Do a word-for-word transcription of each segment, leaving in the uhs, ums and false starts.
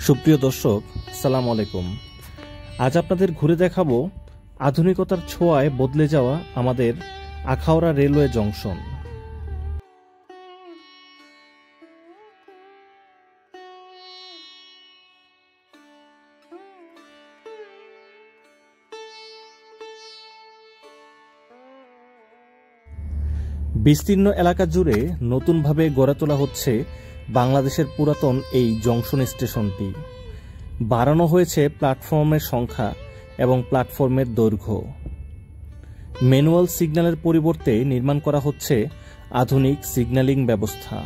সুপ্রিয় দর্শক, আসসালামু আলাইকুম। আজ আপনাদের ঘুরে দেখাবো আধুনিকতার ছোঁয়ায় বদলে যাওয়া আমাদের আখাউড়া রেলওয়ে জংশন। বিস্তীর্ণ এলাকা জুড়ে নতুনভাবে গড়ে তোলা হচ্ছে বাংলাদেশের পুরাতন এই জংশন স্টেশনটি। বাড়ানো হয়েছে প্ল্যাটফর্মের সংখ্যা এবং প্ল্যাটফর্মের দৈর্ঘ্য। ম্যানুয়াল সিগন্যালের পরিবর্তে নির্মাণ করা হচ্ছে আধুনিক সিগন্যালিং ব্যবস্থা।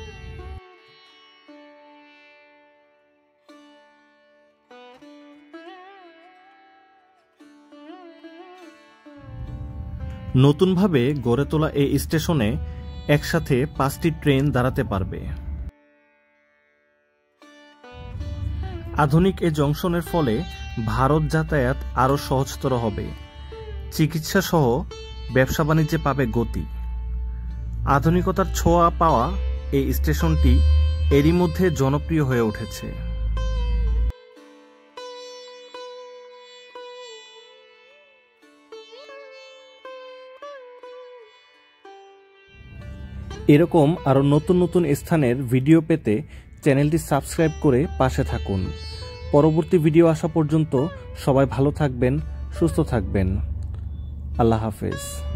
নতুনভাবে গড়ে তোলা এই স্টেশনে একসাথে পাঁচটি ট্রেন দাঁড়াতে পারবে। আধুনিক এই জংশনের ফলে ভারত যাতায়াত আরও সহজতর হবে। চিকিৎসা সহ ব্যবসা বাণিজ্যে পাবে গতি। আধুনিকতার ছোঁয়া পাওয়া এই স্টেশনটি এরই মধ্যে জনপ্রিয় হয়ে উঠেছে। এরকম আরও নতুন নতুন স্থানের ভিডিও পেতে চ্যানেলটি সাবস্ক্রাইব করে পাশে থাকুন। পরবর্তী ভিডিও আসা পর্যন্ত সবাই ভালো থাকবেন, সুস্থ থাকবেন। আল্লাহ হাফেজ।